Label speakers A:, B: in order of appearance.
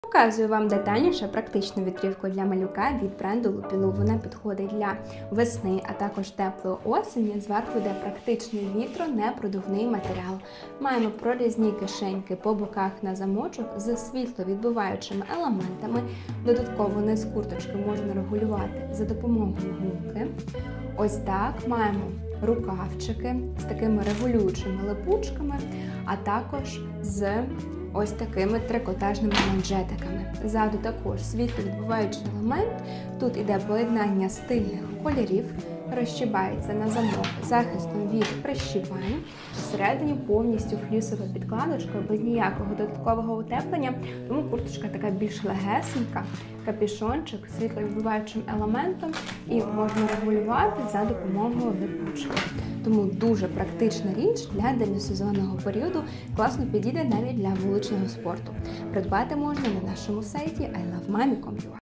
A: Показую вам детальніше практичну вітрівку для малюка від бренду Lupilou. Вона підходить для весни, а також теплої осені. Зверху йде практичний вітронепродувний матеріал. Маємо прорізні кишеньки по боках на замочок з світловідбиваючими елементами. Додатково низ курточки можна регулювати за допомогою гумки. Ось так маємо рукавчики з такими регулюючими липучками, а також з ось такими трикотажними манжетиками. Ззаду також світловідбиваючий елемент. Тут іде поєднання стильних кольорів, розщібається на замок захистом від прищіпань. Всередині повністю флісова підкладочка, без ніякого додаткового утеплення, тому курточка така більш легесенька, капюшончик з світловідбиваючим елементом і можна регулювати за допомогою липучки. Тому дуже практична річ для демісезонного періоду, класно підійде навіть для вуличного спорту. Придбати можна на нашому сайті ilovemami.com.ua.